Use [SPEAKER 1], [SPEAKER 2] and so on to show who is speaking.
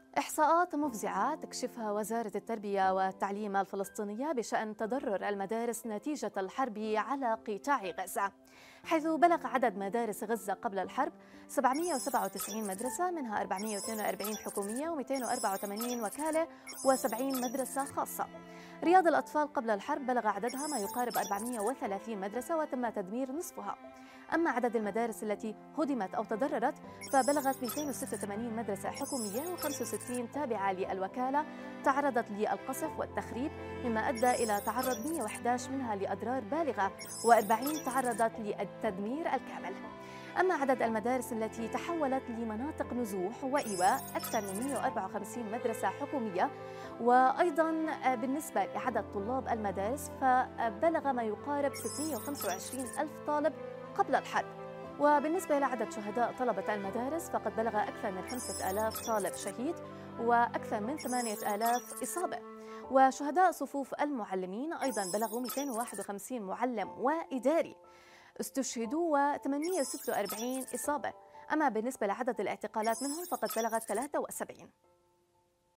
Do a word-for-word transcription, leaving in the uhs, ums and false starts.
[SPEAKER 1] إحصاءات مفزعة تكشفها وزارة التربية والتعليم الفلسطينية بشأن تضرر المدارس نتيجة الحرب على قطاع غزة، حيث بلغ عدد مدارس غزة قبل الحرب سبعمئة وسبعة وتسعين مدرسة، منها أربعمئة واثنين وأربعين حكومية ومئتين وأربعة وثمانين وكالة وسبعين مدرسة خاصة. رياض الأطفال قبل الحرب بلغ عددها ما يقارب أربعمئة وثلاثين مدرسة وتم تدمير نصفها. أما عدد المدارس التي هدمت أو تضررت فبلغت مئتين وستة وثمانين مدرسة حكومية وخمسة وستين تابعة للوكالة تعرضت للقصف والتخريب، مما أدى إلى تعرض مئة وأحد عشر منها لأضرار بالغة وأربعين تعرضت للتدمير الكامل. أما عدد المدارس التي تحولت لمناطق نزوح وإيواء أكثر من مئة وأربعة وخمسين مدرسة حكومية، وأيضا بالنسبة لعدد طلاب المدارس فبلغ ما يقارب ستمئة وخمسة وعشرين ألف طالب قبل الحرب. وبالنسبة لعدد شهداء طلبة المدارس فقد بلغ أكثر من خمسة آلاف طالب شهيد وأكثر من ثمانية آلاف إصابة. وشهداء صفوف المعلمين أيضا بلغوا مئتين وواحد وخمسين معلم وإداري استشهدوا وثمانمئة وستة وأربعين إصابة. أما بالنسبة لعدد الاعتقالات منهم فقد بلغت ثلاثة وسبعين.